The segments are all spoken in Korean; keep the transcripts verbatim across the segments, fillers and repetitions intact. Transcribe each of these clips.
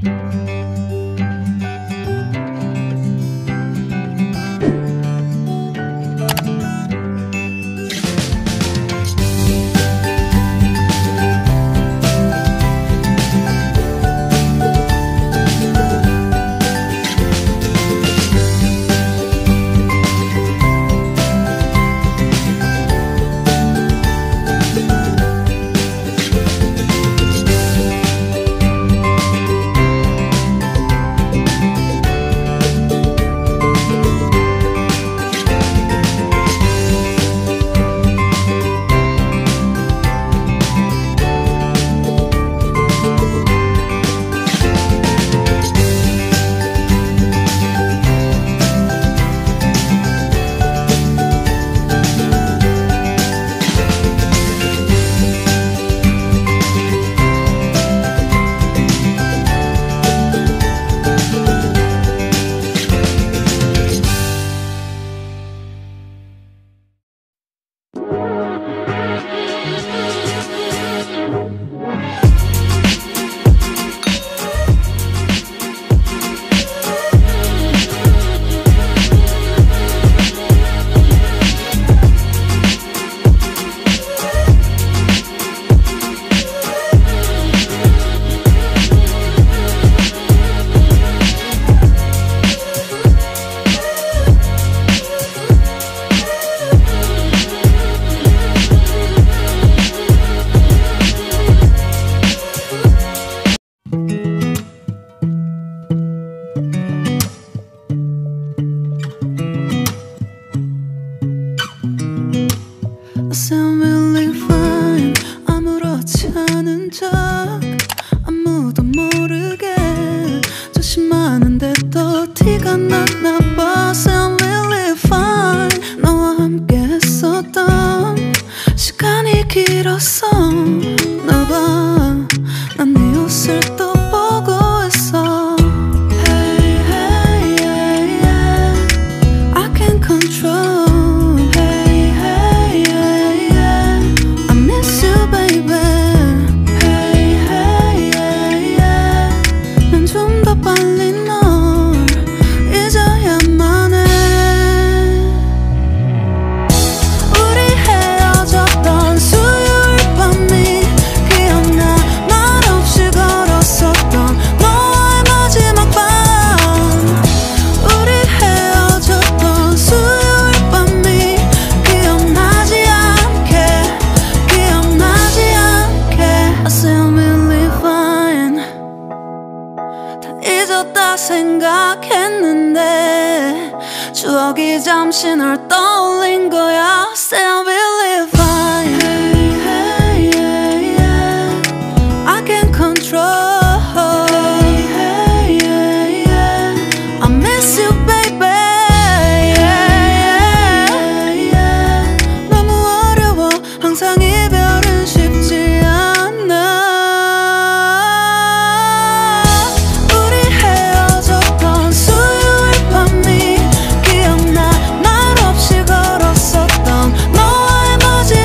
생각했는데 추억이 잠시 널 떠올린 거야. Say I believe fine. Hey, hey, yeah, yeah. I can't control. Hey, hey, yeah, yeah. I miss you, baby. Yeah, yeah, yeah. 너무 어려워. 항상 이별은 쉽지 않아. 마지막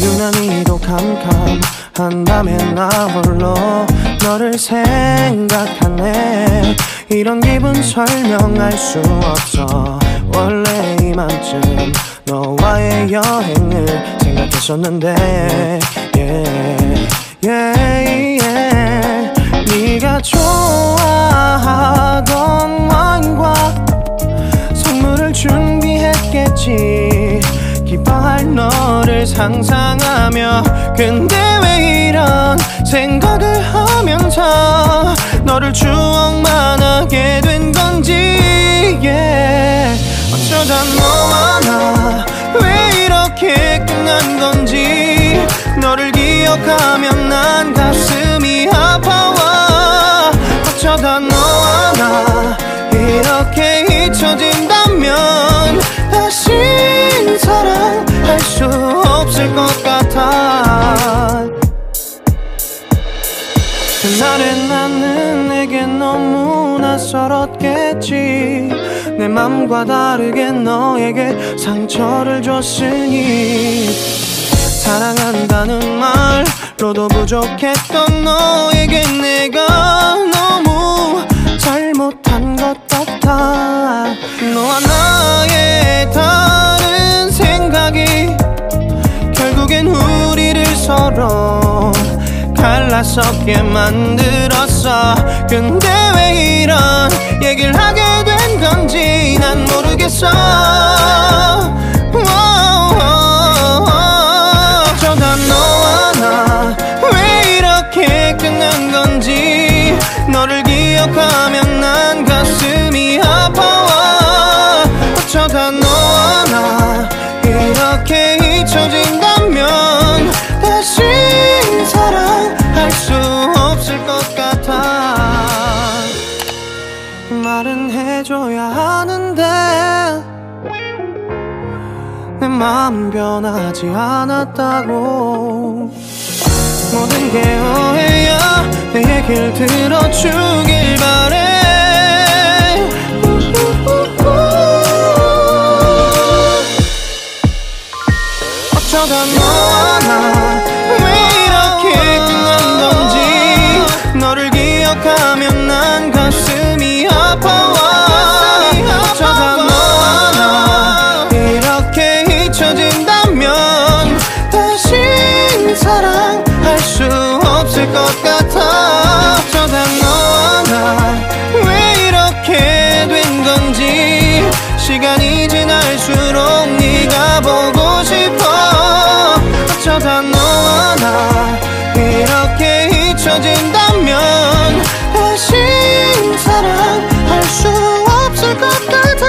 유난히도 캄캄한다면 나 홀로 너를 생각하네. 이런 기분 설명할 수 없어. 원래 이맘쯤 너와의 여행을 생각했었는데 yeah, yeah, yeah. 네가 좋아하던 와인과 선물을 준비했겠지. 기뻐할 너를 상상하며. 근데 왜 이런 생각을 하면서 너를 추억만 하게 된 건지 yeah. 어쩌다 너와 나 왜 이렇게 끝난 건지. 너를 기억하면 난 가슴이 아파와. 어쩌다 너와 나 이렇게 잊혀진다면 다시 사랑할 수 없을 것 같아. 그날의 나는 내게 너무 낯설었겠지. 내 맘과 다르게 너에게 상처를 줬으니. 사랑한다는 말로도 부족했던 너에게 내가 너무 잘못한 것 같아. 너와 나의 다른 생각이 결국엔 우리를 서로 갈라서게 만들었어. 근데 왜 이런 얘기를 하게 된 건지 난 모르겠어. 어쩌다 너와 나 왜 이렇게 끝난 건지. 너를 기억하면 난 가슴이 아파와. 어쩌다 너와 나 이렇게 잊혀진다면 다시 사랑할 수 없을 것 같아. 말은 해줘야 하는데 내 마음 변하지 않았다고. 모든 게 오해야. 내 얘길 들어주길 바래. 어쩌다 너와 나 왜 이렇게 끝난 건지. 너를 기억하면 난 가슴이 아파와. 어쩌다 너와 나 이렇게 잊혀진다면 다시 사랑할 수 없을 것 같아. 어쩌다 너와 나 왜 이렇게 된 건지. 시간이 지날수록 네가 보고 싶어. 어쩌다 너와 나 이렇게 잊혀진다면 다시 사랑할 수 없을 것 같아.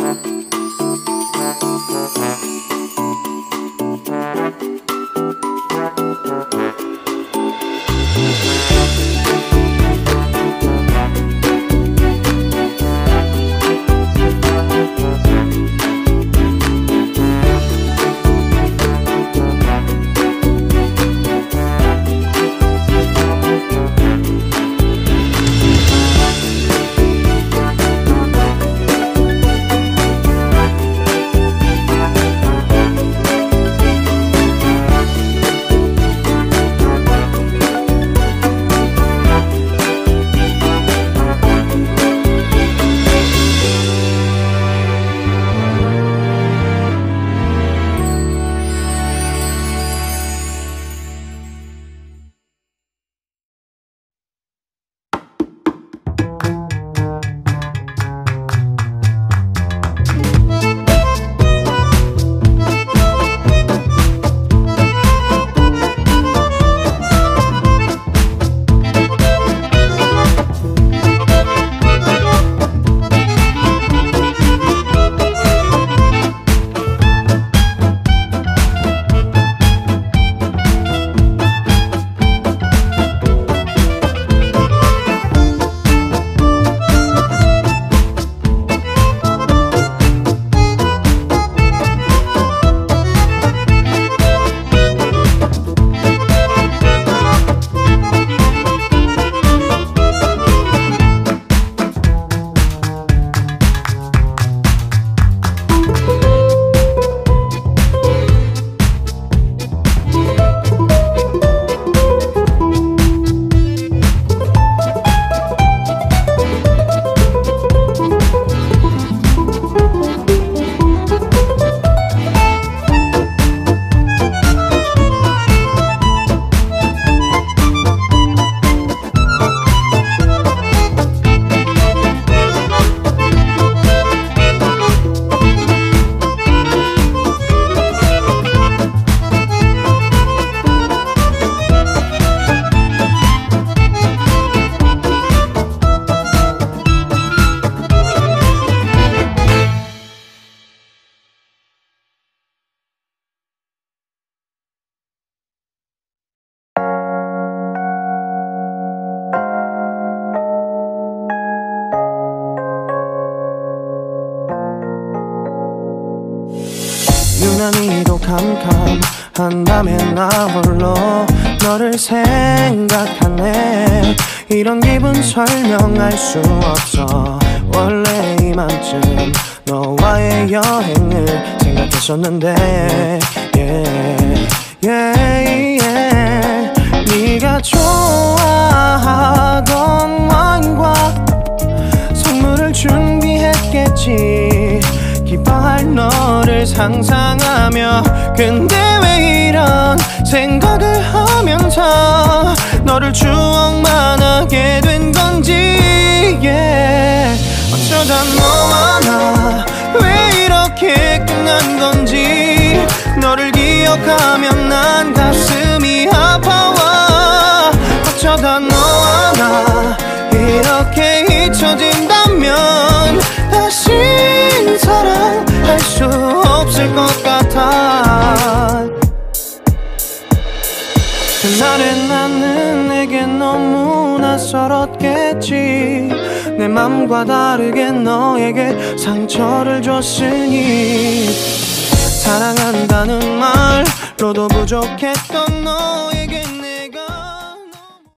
유난히도 캄캄한 밤에 나 홀로 너를 생각하네. 이런 기분 설명할 수 없어. 원래 이맘쯤 너와의 여행을 생각했었는데 yeah, yeah, yeah. 네가 좋아하던 와인과 선물을 준비했겠지. 기뻐할 너를 상상하며. 근데 왜 이런 생각을 하면서 너를 추억만 하게 된 건지 yeah. 어쩌다 너와 나 왜 이렇게 끝난 건지. 너를 기억하면 난 가슴이 아파와. 어쩌다 너와 나 이렇게 잊혀진다면 다시 사랑할 수 없을 것 같아. 그날의 나는 내게 너무 낯설었겠지. 내 맘과 다르게 너에게 상처를 줬으니. 사랑한다는 말로도 부족했던 너에게